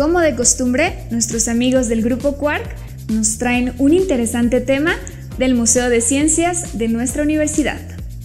como de costumbre, nuestros amigos del Grupo Quark nos traen un interesante tema del Museo de Ciencias de nuestra universidad.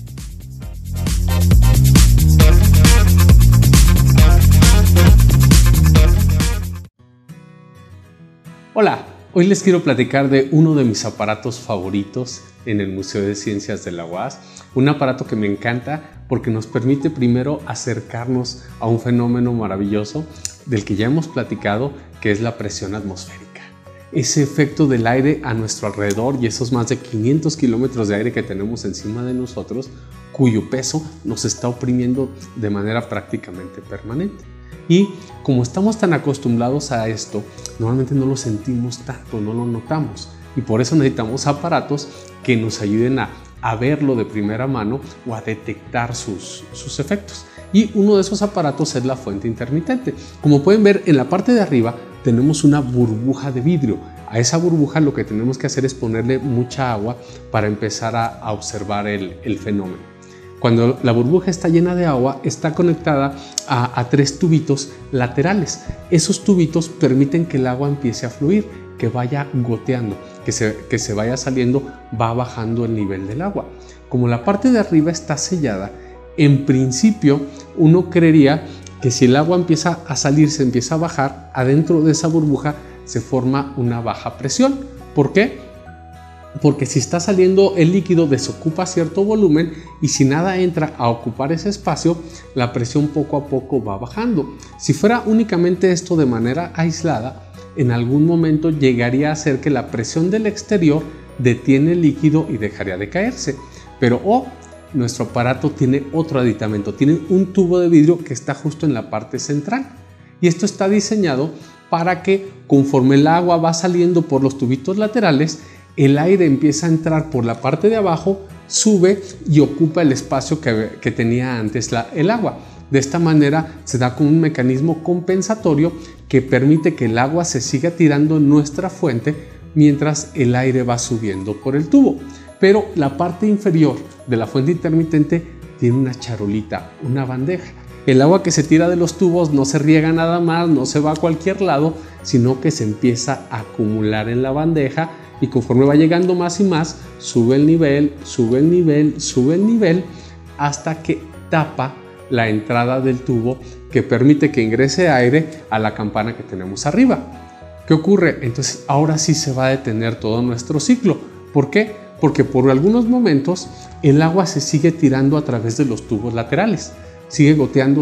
Hola, hoy les quiero platicar de uno de mis aparatos favoritos en el Museo de Ciencias de la UAS. Un aparato que me encanta porque nos permite primero acercarnos a un fenómeno maravilloso del que ya hemos platicado, que es la presión atmosférica. Ese efecto del aire a nuestro alrededor y esos más de 500 kilómetros de aire que tenemos encima de nosotros, cuyo peso nos está oprimiendo de manera prácticamente permanente. Y como estamos tan acostumbrados a esto, normalmente no lo sentimos tanto, no lo notamos. Y por eso necesitamos aparatos que nos ayuden a verlo de primera mano o a detectar sus efectos. Y uno de esos aparatos es la fuente intermitente. Como pueden ver, en la parte de arriba tenemos una burbuja de vidrio. A esa burbuja lo que tenemos que hacer es ponerle mucha agua para empezar a observar el fenómeno. Cuando la burbuja está llena de agua, está conectada a 3 tubitos laterales. Esos tubitos permiten que el agua empiece a fluir, que vaya goteando, que se vaya saliendo, va bajando el nivel del agua. Como la parte de arriba está sellada, en principio uno creería que si el agua empieza a salir, se empieza a bajar, adentro de esa burbuja se forma una baja presión. ¿Por qué? Porque si está saliendo el líquido desocupa cierto volumen y si nada entra a ocupar ese espacio, la presión poco a poco va bajando. Si fuera únicamente esto de manera aislada, en algún momento llegaría a ser que la presión del exterior detiene el líquido y dejaría de caerse. Pero nuestro aparato tiene otro aditamento, tiene un tubo de vidrio que está justo en la parte central. Y esto está diseñado para que conforme el agua va saliendo por los tubitos laterales, el aire empieza a entrar por la parte de abajo, sube y ocupa el espacio que tenía antes el agua. De esta manera se da como un mecanismo compensatorio que permite que el agua se siga tirando en nuestra fuente mientras el aire va subiendo por el tubo. Pero la parte inferior de la fuente intermitente tiene una charolita, una bandeja. El agua que se tira de los tubos no se riega nada más, no se va a cualquier lado, sino que se empieza a acumular en la bandeja y conforme va llegando más y más, sube el nivel, sube el nivel, sube el nivel, hasta que tapa la entrada del tubo que permite que ingrese aire a la campana que tenemos arriba. ¿Qué ocurre? Entonces ahora sí se va a detener todo nuestro ciclo. ¿Por qué? Porque por algunos momentos el agua se sigue tirando a través de los tubos laterales. Sigue goteando,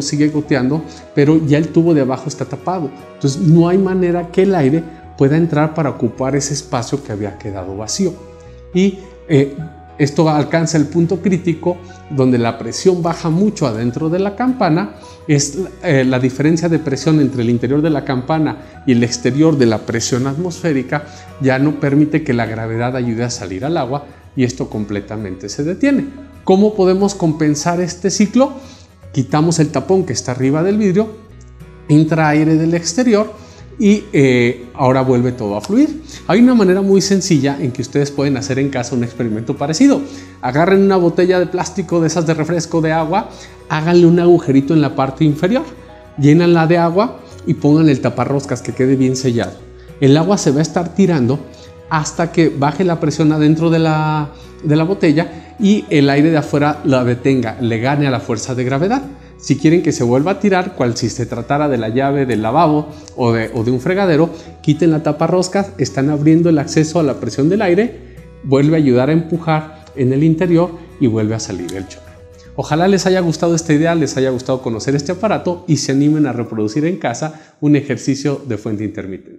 pero ya el tubo de abajo está tapado. Entonces no hay manera que el aire pueda entrar para ocupar ese espacio que había quedado vacío. Y esto alcanza el punto crítico donde la presión baja mucho adentro de la campana. Es la diferencia de presión entre el interior de la campana y el exterior de la presión atmosférica ya no permite que la gravedad ayude a salir al agua y esto completamente se detiene. ¿Cómo podemos compensar este ciclo? Quitamos el tapón que está arriba del vidrio, entra aire del exterior y ahora vuelve todo a fluir. Hay una manera muy sencilla en que ustedes pueden hacer en casa un experimento parecido. Agarren una botella de plástico de esas de refresco de agua, háganle un agujerito en la parte inferior, llénanla de agua y pongan el taparroscas que quede bien sellado. El agua se va a estar tirando hasta que baje la presión adentro de la botella y el aire de afuera la detenga, le gane a la fuerza de gravedad. Si quieren que se vuelva a tirar, cual si se tratara de la llave del lavabo o de un fregadero, quiten la taparroscas, están abriendo el acceso a la presión del aire, vuelve a ayudar a empujar en el interior y vuelve a salir el chorro. Ojalá les haya gustado esta idea, les haya gustado conocer este aparato y se animen a reproducir en casa un ejercicio de fuente intermitente.